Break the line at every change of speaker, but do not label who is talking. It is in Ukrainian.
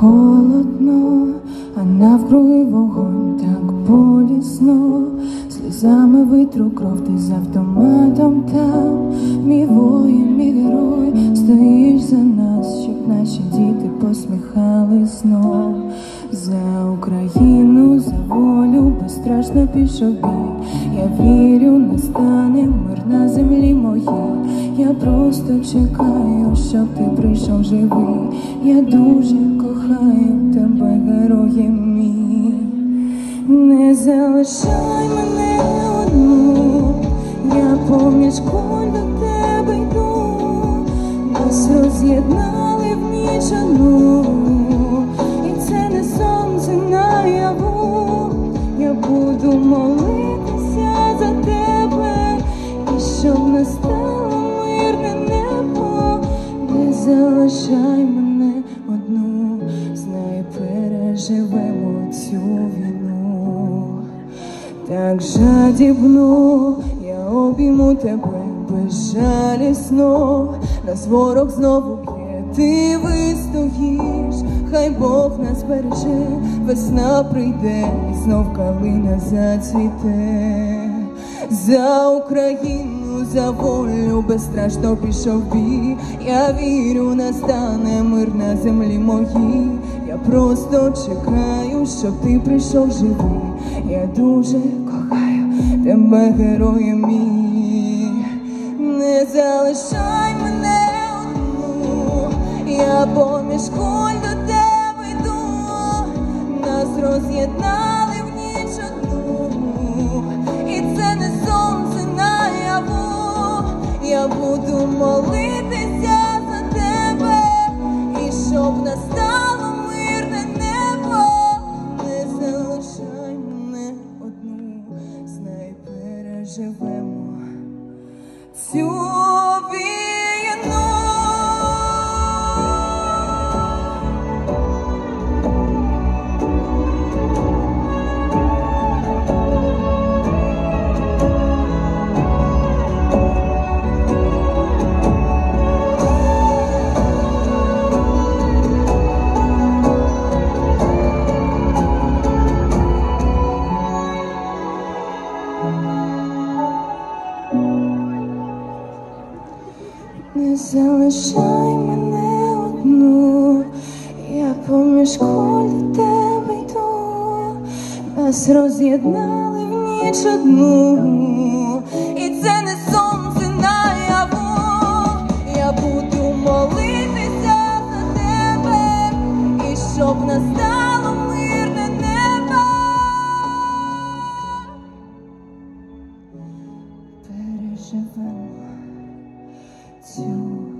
холодно, а навкруги вогонь так болісно. Сльозами витру кров, ти з автоматом там. Мій воїн, мій герой, стоїш за нас, щоб наші діти посміхались знов. За Україну, за волю безстрашно пішов бій. Я вірю, настане мир на землі моїй. Я просто чекаю, щоб ти прийшов живий. Я дуже кохаю тебе, герої мій. Не залишай мене одну, я поміж куль до тебе йду. Нас роз'єднали в ніч одну, і це не сонце наяву. Я буду молитися за тебе, і щоб настало мирне небо. Не залишай мене одну, знай, переживемо цю війну. Так жадібно я обійму тебе безжалісно. Нас ворог знову б'є, ти вистоїш. Хай Бог нас береже, весна прийде, і знов калина зацвіте. За Україну, за волю безстрашно пішов бій. Я вірю, настане мир на землі моїй. Я просто чекаю, щоб ти прийшов живий. Я дуже кохаю тебе, герої мій. Не залишай мене одну, я поміж куль до тебе йду. Нас роз'єднали в ніч одну, і це не сонце наяву. Я буду молитися за тебе, і щоб настало мирне небо. Не залишай мене одну, знай, переживемо цю війну. Не залишай мене одну, я поміж куль до тебе йду. Нас роз'єднали в ніч одну, і це не сонце наяву. Я буду молитися за тебе, і щоб настало мирне небо. Переживемо цю